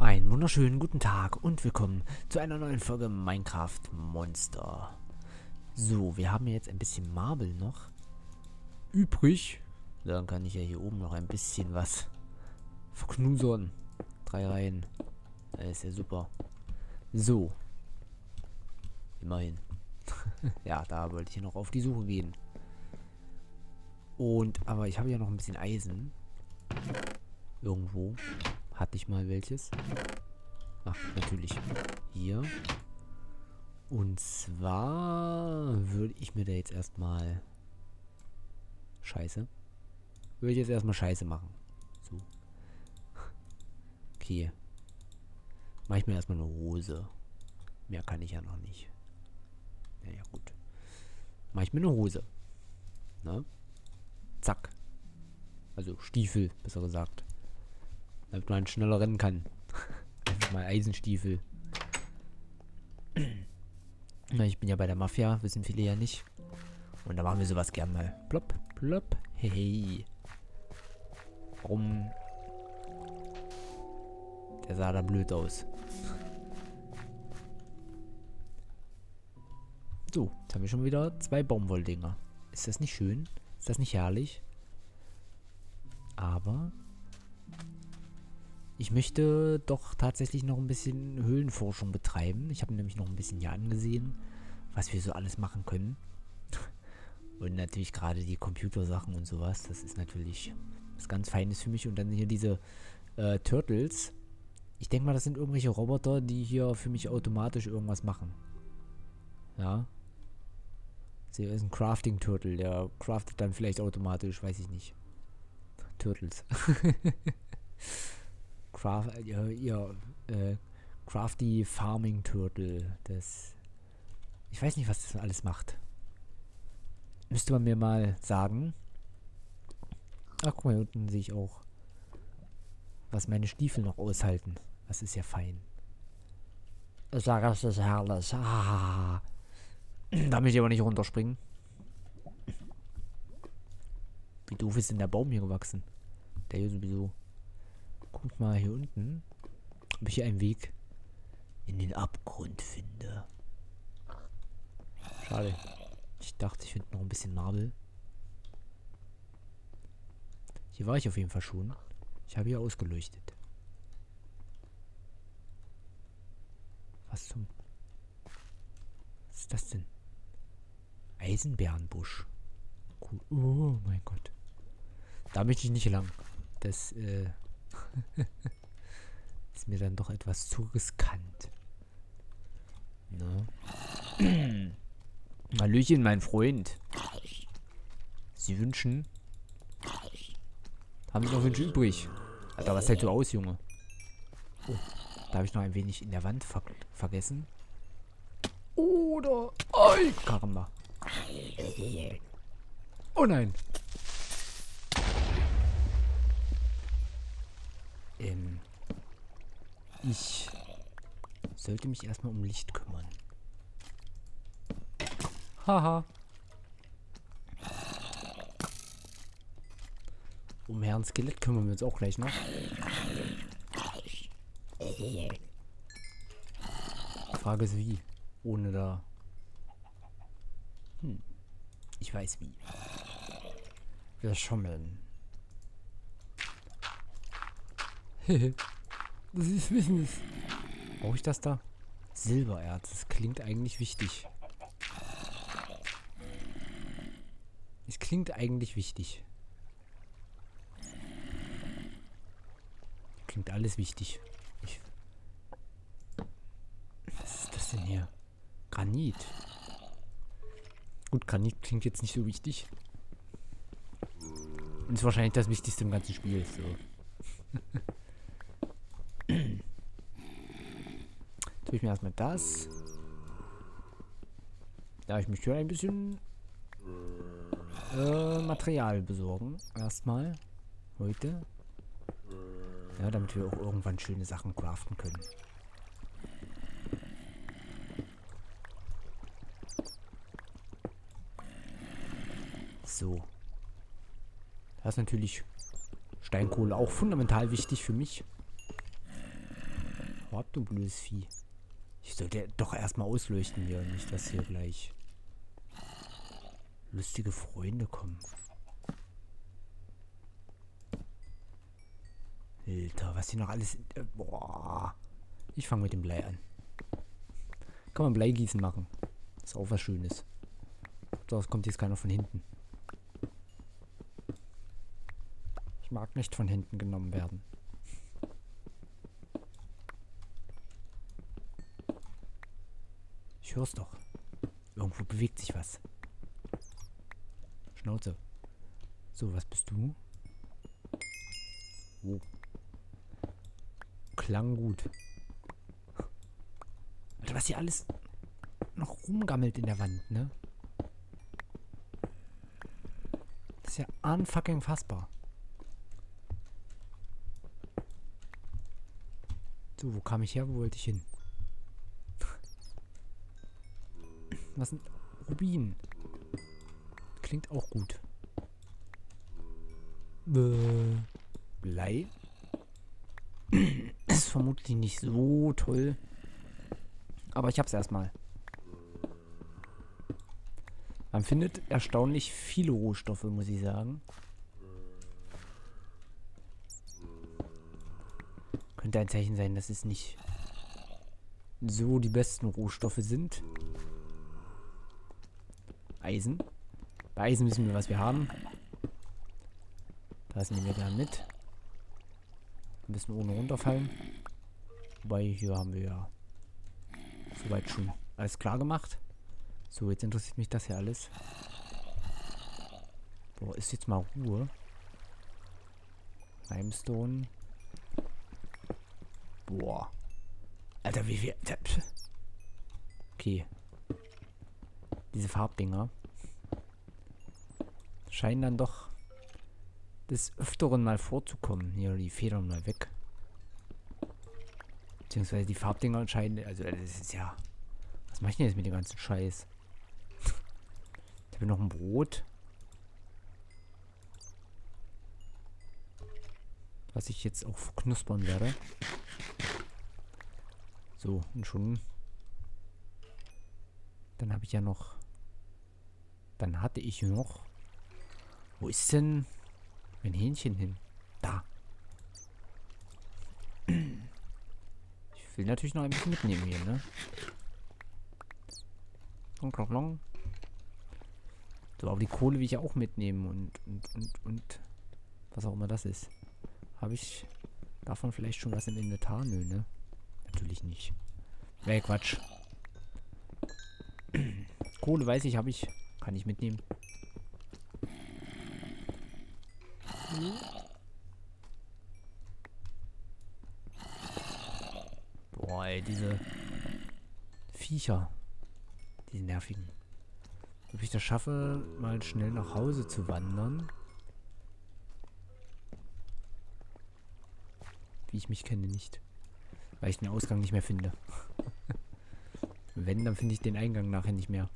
Einen wunderschönen guten Tag und willkommen zu einer neuen Folge Minecraft Monster. So, wir haben jetzt ein bisschen Marble noch übrig. Dann kann ich ja hier oben noch ein bisschen was verknusern. 3 Reihen. Das ist ja super. So. Immerhin. Ja, da wollte ich noch auf die Suche gehen. Aber ich habe ja noch ein bisschen Eisen. Irgendwo. Hatte ich mal welches? Ach, natürlich. Hier. Und zwar würde ich mir da jetzt erstmal Scheiße. Würde ich jetzt erstmal Scheiße machen. So. Okay. Mache ich mir erstmal eine Hose. Mehr kann ich ja noch nicht. Naja, gut. Mache ich mir eine Hose. Ne? Zack. Also Stiefel, besser gesagt. Damit man schneller rennen kann. Einfach mal Eisenstiefel. Na, ich bin ja bei der Mafia, wissen viele ja nicht. Und da machen wir sowas gern mal. Plopp, plopp, hey. Warum? Der sah da blöd aus. So, jetzt haben wir schon wieder 2 Baumwolldinger. Ist das nicht schön? Ist das nicht herrlich? Aber ich möchte doch tatsächlich noch ein bisschen Höhlenforschung betreiben. Ich habe nämlich noch ein bisschen hier angesehen, was wir so alles machen können. Und natürlich gerade die Computersachen und sowas. Das ist natürlich was ganz Feines für mich. Und dann hier diese Turtles. Ich denke mal, das sind irgendwelche Roboter, die hier für mich automatisch irgendwas machen. Ja. Hier ist ein Crafting-Turtle. Der craftet dann vielleicht automatisch, weiß ich nicht. Turtles. Crafty Farming Turtle. Ich weiß nicht, was das alles macht. Müsste man mir mal sagen. Ach, guck mal, hier unten sehe ich auch, was meine Stiefel noch aushalten. Das ist ja fein. Das ist herrlich. Ah. Da möchte ich aber nicht runterspringen. Wie doof ist denn der Baum hier gewachsen? Der hier sowieso. Guck mal hier unten, ob ich hier einen Weg in den Abgrund finde. Schade. Ich dachte, ich finde noch ein bisschen Marble. Hier war ich auf jeden Fall schon. Ich habe hier ausgeleuchtet. Was zum... Was ist das denn? Eisenbärenbusch. Cool. Oh mein Gott. Da möchte ich nicht lang. Das, ist mir dann doch etwas zu riskant. Ne? Hallöchen, mein Freund. Sie wünschen? Haben Sie noch Wünsche übrig? Alter, was hältst du aus, Junge? Oh, da habe ich noch ein wenig in der Wand vergessen. Oder... Oi, Karamba. Oh nein. Ich sollte mich erstmal um Licht kümmern. Haha. Um Herrn Skelett kümmern wir uns auch gleich noch. Die Frage ist wie. Ohne da... Ich weiß wie. Wir schummeln. Das ist Business. Brauche ich das da? Silbererz. Das klingt eigentlich wichtig. Es klingt eigentlich wichtig. Klingt alles wichtig. Was ist das denn hier? Granit. Gut, Granit klingt jetzt nicht so wichtig. Und ist wahrscheinlich das Wichtigste im ganzen Spiel. So. Tue ich mir erstmal das. Ja, ich möchte ein bisschen Material besorgen. Erstmal. Heute. Ja, damit wir auch irgendwann schöne Sachen craften können. So. Das ist natürlich Steinkohle auch fundamental wichtig für mich. ab, du blödes Vieh. Ich sollte doch erstmal ausleuchten hier, nicht dass hier gleich lustige Freunde kommen. Alter, was hier noch alles... boah. Ich fange mit dem Blei an. Kann man Bleigießen machen. Ist auch was Schönes. Daraus kommt jetzt keiner von hinten. Ich mag nicht von hinten genommen werden. Ich hör's doch. Irgendwo bewegt sich was. Schnauze. So, was bist du? Oh. Klang gut. Alter, was hier alles noch rumgammelt in der Wand, ne? Das ist ja unfucking fassbar. So, wo kam ich her? Wo wollte ich hin? Was sind Rubin? Klingt auch gut. Blei. Ist vermutlich nicht so toll. Aber ich hab's erstmal. Man findet erstaunlich viele Rohstoffe, muss ich sagen. Könnte ein Zeichen sein, dass es nicht so die besten Rohstoffe sind. Eisen. Bei Eisen wissen wir, was wir haben. Das nehmen wir dann mit. Ein bisschen ohne runterfallen. Wobei, hier haben wir ja soweit schon alles klar gemacht. So, jetzt interessiert mich das hier alles. Boah, ist jetzt mal Ruhe. Limestone. Boah. Alter, wie viel... Okay. Diese Farbdinger scheinen dann doch des Öfteren mal vorzukommen. Hier, die Federn mal weg. Beziehungsweise die Farbdinger entscheiden... Also, das ist ja... Was mache ich denn jetzt mit dem ganzen Scheiß? Ich habe noch ein Brot. Was ich jetzt auch verknuspern werde. So, und schon... Dann habe ich ja noch... Dann hatte ich noch... Wo ist denn mein Hähnchen hin? Da. Ich will natürlich noch ein bisschen mitnehmen hier, ne? Long, long, long. So, aber die Kohle will ich ja auch mitnehmen und was auch immer das ist. Habe ich davon vielleicht schon was im Inventar? Nö, ne? Natürlich nicht. Nee, Quatsch. Kohle weiß ich, habe ich. Kann ich mitnehmen. Boah, ey, diese Viecher. Die nervigen. Ob ich das schaffe, mal schnell nach Hause zu wandern. Wie ich mich kenne, nicht. Weil ich den Ausgang nicht mehr finde. Wenn, dann finde ich den Eingang nachher nicht mehr.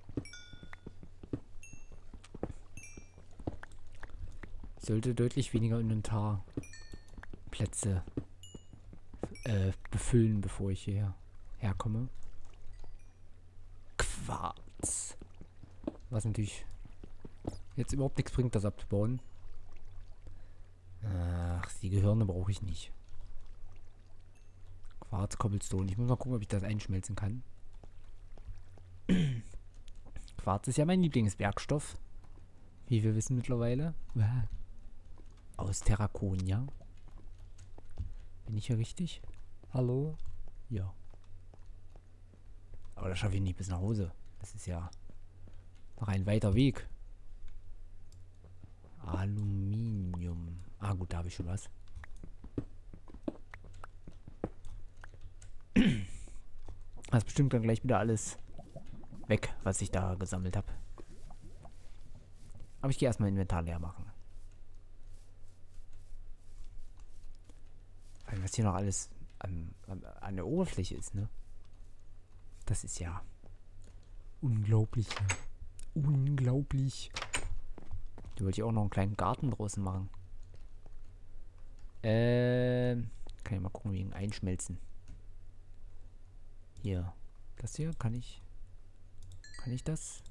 Ich sollte deutlich weniger Inventarplätze befüllen, bevor ich hierher herkomme. Quarz. Was natürlich jetzt überhaupt nichts bringt, das abzubauen. Ach, die Gehirne brauche ich nicht. Quarz, Cobblestone. Ich muss mal gucken, ob ich das einschmelzen kann. Quarz ist ja mein Lieblingswerkstoff. Wie wir wissen mittlerweile. Aus Terrakonia. Bin ich hier richtig? Hallo? Ja. Aber das schaffe ich nicht bis nach Hause. Das ist ja noch ein weiter Weg. Aluminium. Ah gut, da habe ich schon was. Das ist bestimmt dann gleich wieder alles weg, was ich da gesammelt habe. Aber ich gehe erstmal Inventar leer machen. Weil was hier noch alles an der Oberfläche ist, ne? Das ist ja unglaublich. Unglaublich. Da wollte ich auch noch einen kleinen Garten draußen machen. Kann ich mal gucken wegen Einschmelzen. Hier. Das hier, kann ich... Kann ich das?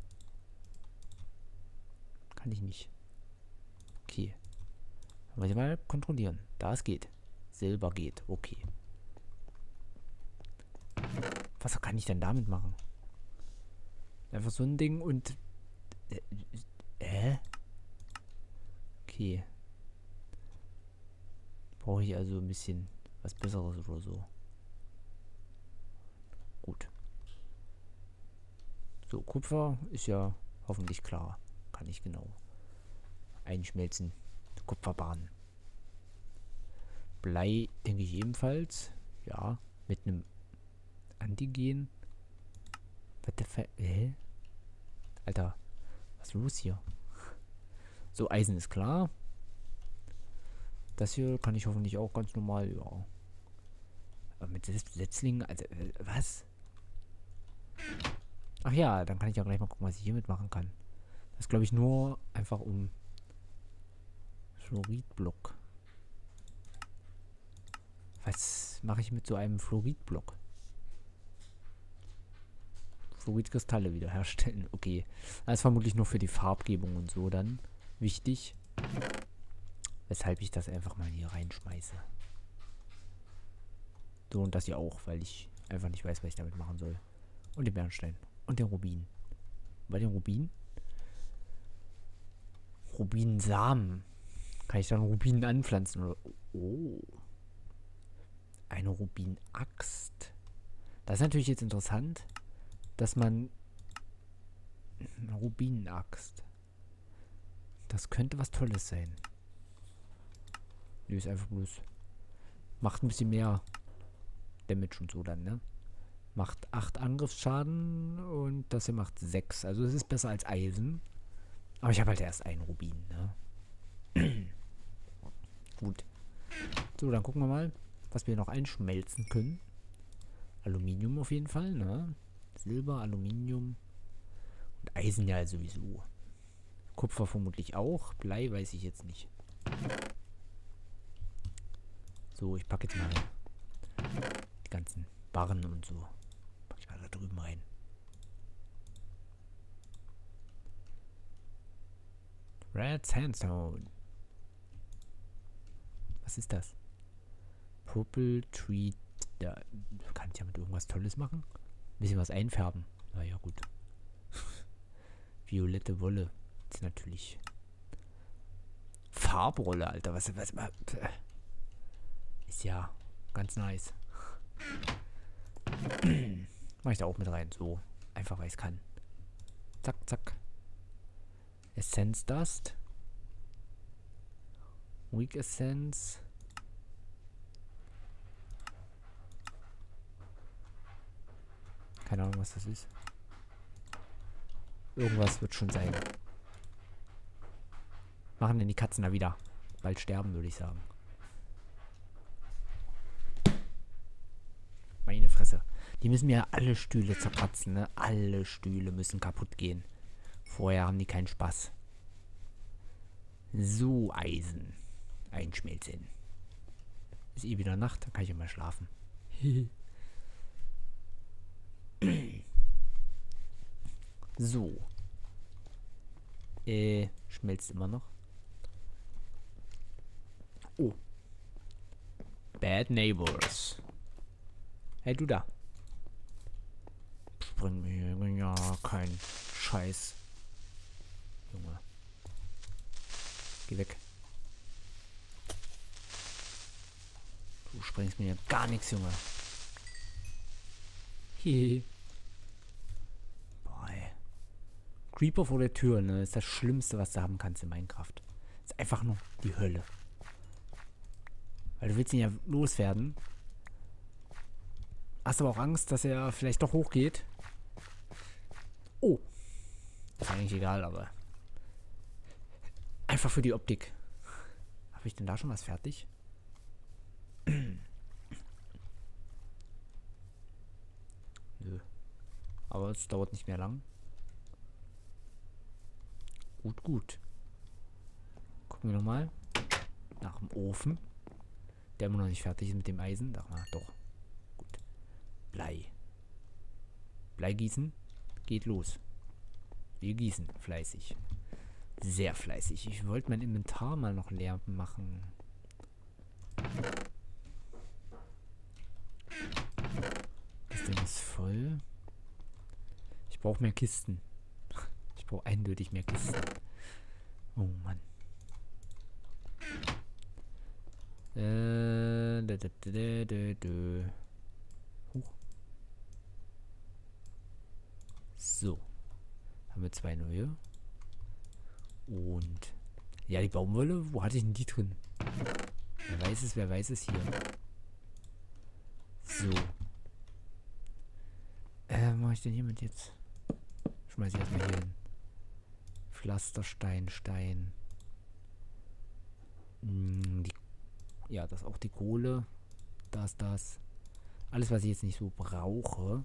Kann ich nicht. Okay. Muss ich mal kontrollieren. Das geht. Silber geht. Okay. Was kann ich denn damit machen? Einfach so ein Ding und... Okay. Brauche ich also ein bisschen was Besseres oder so. Gut. So, Kupfer ist ja hoffentlich klar. Kann ich genau einschmelzen. Kupferbahn. Blei denke ich ebenfalls. Ja, mit einem Antigen. What the fuck? Alter, was ist los hier? So, Eisen ist klar. Das hier kann ich hoffentlich auch ganz normal, ja. Aber mit Setzlingen, also, was? Ach ja, dann kann ich ja gleich mal gucken, was ich hiermit machen kann. Das glaube ich nur einfach um Fluoridblock. Was mache ich mit so einem Fluoridblock? Fluoridkristalle wiederherstellen. Okay. Das ist vermutlich nur für die Farbgebung und so dann wichtig. Weshalb ich das einfach mal hier reinschmeiße. So, und das hier auch, weil ich einfach nicht weiß, was ich damit machen soll. Und den Bernstein. Und den Rubin. Bei den Rubin? Rubinsamen. Kann ich dann Rubinen anpflanzen? Oder? Oh. Eine Rubinaxt. Das ist natürlich jetzt interessant, dass man... Eine Rubinenaxt. Das könnte was Tolles sein. Nö, ist einfach bloß... Macht ein bisschen mehr Damage und so dann, ne? Macht 8 Angriffsschaden und das hier macht 6. Also es ist besser als Eisen. Aber ich habe halt erst einen Rubin, ne? Gut. So, dann gucken wir mal, was wir noch einschmelzen können. Aluminium auf jeden Fall, ne? Silber, Aluminium und Eisen ja sowieso. Kupfer vermutlich auch. Blei weiß ich jetzt nicht. So, ich packe jetzt mal die ganzen Barren und so. Packe ich mal da drüben rein. Red Sandstone. Was ist das? Purple Tree. Da kann ich ja mit irgendwas Tolles machen. Ein bisschen was einfärben. Naja, gut. Violette Wolle. Das ist natürlich. Farbrolle, Alter. Was. Ist ja ganz nice. Mach ich da auch mit rein. So. Einfach weil ich es kann. Zack, zack. Essence Dust. Weak Essence. Keine Ahnung, was das ist. Irgendwas wird schon sein. Machen denn die Katzen da wieder? Bald sterben, würde ich sagen. Meine Fresse. Die müssen mir alle Stühle zerkratzen, ne? Alle Stühle müssen kaputt gehen. Vorher haben die keinen Spaß. So, Eisen. Einschmelzen. Ist eh wieder Nacht, dann kann ich ja mal schlafen. So. Schmelzt immer noch. Oh. Bad Neighbors. Hey, du da. Spring mir. Ja, kein Scheiß. Junge. Geh weg. Du springst mir gar nichts, Junge. Hehe. Boah, ey. Creeper vor der Tür, ne? Ist das Schlimmste, was du haben kannst in Minecraft. Ist einfach nur die Hölle. Weil du willst ihn ja loswerden. Hast aber auch Angst, dass er vielleicht doch hochgeht. Oh. Ist eigentlich egal, aber... Einfach für die Optik. Habe ich denn da schon was fertig? Nö. Aber es dauert nicht mehr lang. Gut, gut. Gucken wir nochmal. Nach dem Ofen. Der immer noch nicht fertig ist mit dem Eisen. Doch, mal, doch. Gut. Blei. Bleigießen geht los. Wir gießen fleißig. Sehr fleißig. Ich wollte mein Inventar mal noch leer machen. Das Ding ist voll. Ich brauche mehr Kisten. Ich brauche eindeutig mehr Kisten. Oh Mann. Huch. So. Haben wir 2 neue. Und ja, die Baumwolle, wo hatte ich denn die drin? Wer weiß es hier. So. Was mache ich denn hiermit jetzt? Schmeiß ich erstmal hier hin. Pflasterstein, Stein. Ja, das ist auch die Kohle. Das. Alles, was ich jetzt nicht so brauche.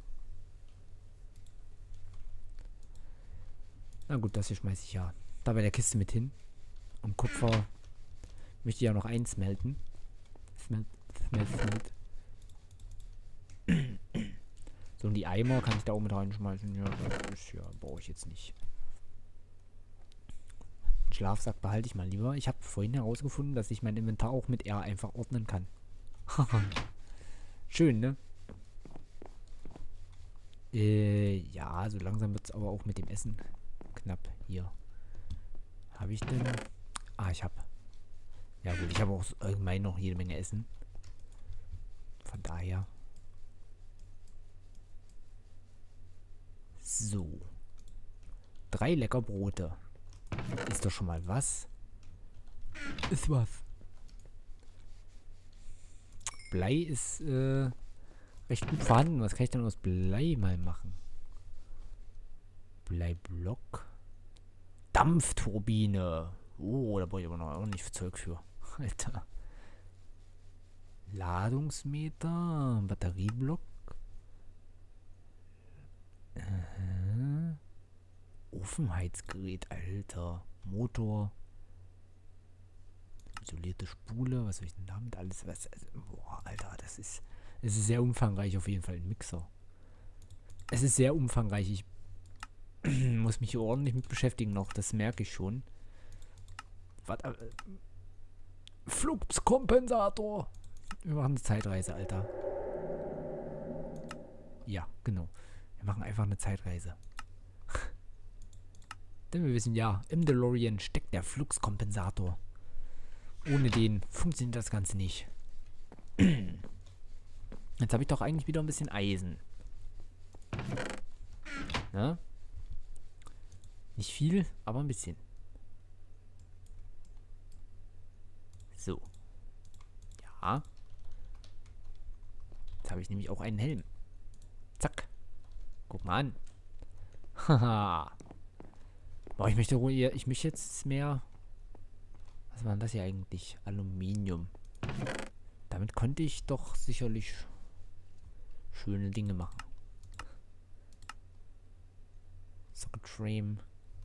Na gut, das hier schmeiße ich ja da bei der Kiste mit hin. Und Kupfer möchte ich ja noch einsmelten. Smelt. So, und die Eimer kann ich da auch mit reinschmeißen. Ja, das ist ja, brauche ich jetzt nicht. Den Schlafsack behalte ich mal lieber. Ich habe vorhin herausgefunden, dass ich mein Inventar auch mit R einfach ordnen kann. Schön, ne? Ja, so langsam wird es aber auch mit dem Essen knapp. Hier. Habe ich denn? Ah, ich habe. Ja gut, ich habe auch allgemein noch jede Menge Essen. Von daher. So. 3 lecker Brote. Ist doch schon mal was. Ist was. Blei ist recht gut vorhanden. Was kann ich denn aus Blei mal machen? Bleiblock. Dampfturbine. Oh, da brauche ich aber noch ordentlich Zeug für. Alter. Ladungsmeter. Batterieblock. Ofenheizgerät, Alter. Motor. Isolierte Spule. Was soll ich denn damit alles? Boah, Alter, das ist. Es ist sehr umfangreich auf jeden Fall. Ein Mixer. Es ist sehr umfangreich. Ich muss mich hier ordentlich mit beschäftigen noch. Das merke ich schon. Fluxkompensator. Wir machen eine Zeitreise, Alter. Ja, genau. Wir machen einfach eine Zeitreise. Denn wir wissen ja, im DeLorean steckt der Fluxkompensator. Ohne den funktioniert das Ganze nicht. Jetzt habe ich doch eigentlich wieder ein bisschen Eisen. Ne? Nicht viel, aber ein bisschen. So. Ja. Jetzt habe ich nämlich auch einen Helm. Zack. Guck mal an. Haha. Boah, ich möchte jetzt mehr. Was war denn das hier eigentlich? Aluminium. Damit konnte ich doch sicherlich schöne Dinge machen. Socket Frame.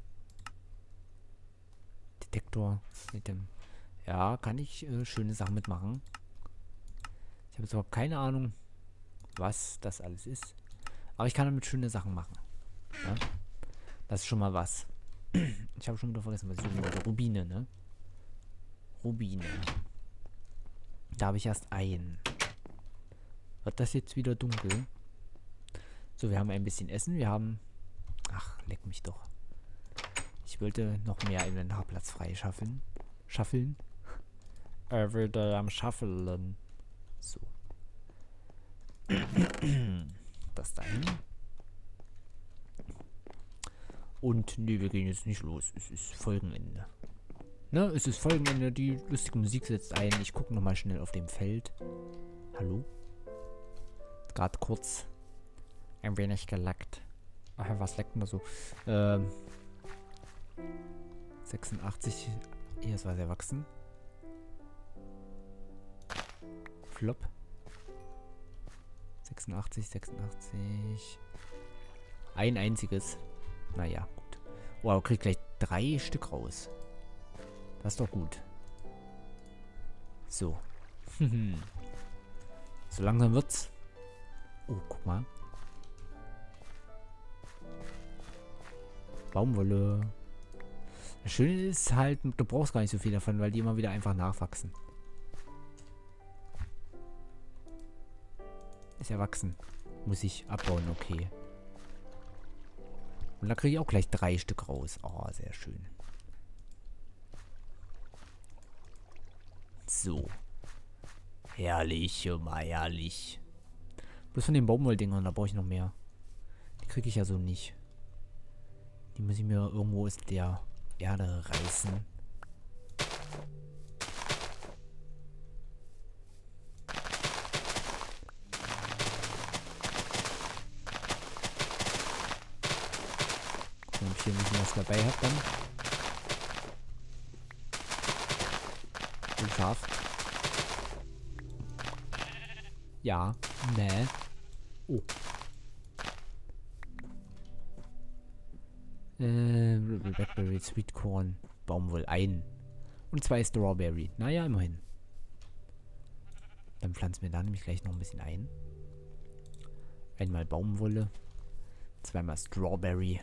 Detektor mit dem. Ja, kann ich schöne Sachen mitmachen. Ich habe jetzt überhaupt keine Ahnung, was das alles ist. Aber ich kann damit schöne Sachen machen. Ja? Das ist schon mal was. Ich habe schon wieder vergessen, was ich suchen wollte. Rubine, ne? Rubine. Da habe ich erst einen. Wird das jetzt wieder dunkel? So, wir haben ein bisschen Essen. Wir haben. Ach, leck mich doch. Ich wollte noch mehr Inventarplatz frei schaffeln. Wieder am Schaffeln. So. Das dahin. Und nee, wir gehen jetzt nicht los. Es ist Folgenende. Ne, es ist Folgenende. Die lustige Musik setzt ein. Ich gucke nochmal schnell auf dem Feld. Hallo? Gerade kurz ein wenig gelackt. Ach, was leckt denn da so? 86. Hier, es war sehr wachsen. Flop. 86. Ein einziges. Naja, gut. Wow, kriegt gleich 3 Stück raus. Das ist doch gut. So. So langsam wird's. Oh, guck mal. Baumwolle. Das Schöne ist halt, du brauchst gar nicht so viel davon, weil die immer wieder einfach nachwachsen. Ist erwachsen. Muss ich abbauen, okay. Und da kriege ich auch gleich 3 Stück raus. Oh, sehr schön. So. Herrlich, Junge, herrlich. Bloß von den Baumwolldingern, da brauche ich noch mehr. Die kriege ich ja so nicht. Die muss ich mir irgendwo aus der Erde reißen. Wenn ich hier ein bisschen was dabei habe, dann. Und scharf. Ja. Ne. Oh. Blackberry, Sweet Corn, Baumwoll, ein. Und 2 Strawberry. Naja, immerhin. Dann pflanzen wir da nämlich gleich noch ein bisschen ein. Einmal Baumwolle. 2-mal Strawberry.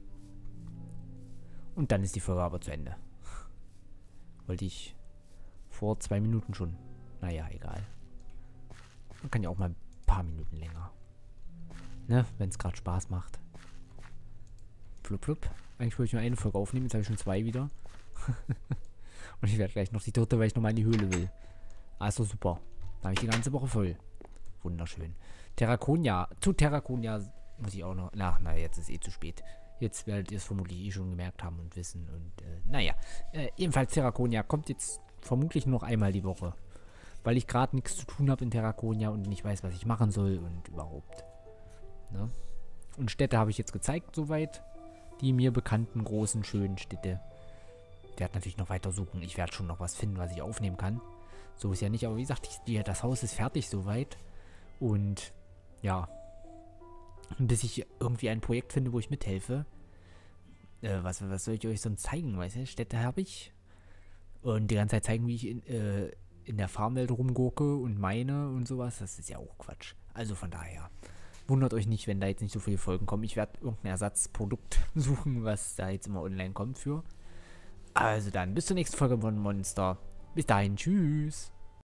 Und dann ist die Folge aber zu Ende. Wollte ich vor 2 Minuten schon. Naja, egal. Man kann ja auch mal ein paar Minuten länger. Ne, wenn es gerade Spaß macht. Flup, flup. Eigentlich wollte ich nur eine Folge aufnehmen, jetzt habe ich schon 2 wieder. Und ich werde gleich noch die 3., weil ich nochmal in die Höhle will. Also super. Da habe ich die ganze Woche voll. Wunderschön. Terraconia. Zu Terraconia muss ich auch noch... Na, jetzt ist eh zu spät. Jetzt werdet ihr es vermutlich eh schon gemerkt haben und wissen. Und naja. Ebenfalls Terraconia kommt jetzt vermutlich nur noch einmal die Woche. Weil ich gerade nichts zu tun habe in Terraconia und nicht weiß, was ich machen soll und überhaupt. Ne? Und Städte habe ich jetzt gezeigt, soweit. Die mir bekannten großen, schönen Städte. Der hat natürlich noch weiter suchen. Ich werde schon noch was finden, was ich aufnehmen kann. So ist ja nicht, aber wie gesagt, das Haus ist fertig soweit. Und ja, bis ich irgendwie ein Projekt finde, wo ich mithelfe. Was soll ich euch sonst zeigen, weißt du? Städte habe ich. Und die ganze Zeit zeigen, wie ich in der Farmwelt rumgurke und meine und sowas. Das ist ja auch Quatsch. Also von daher. Wundert euch nicht, wenn da jetzt nicht so viele Folgen kommen. Ich werde irgendein Ersatzprodukt suchen, was da jetzt immer online kommt für. Also dann, bis zur nächsten Folge von Monster. Bis dahin, tschüss.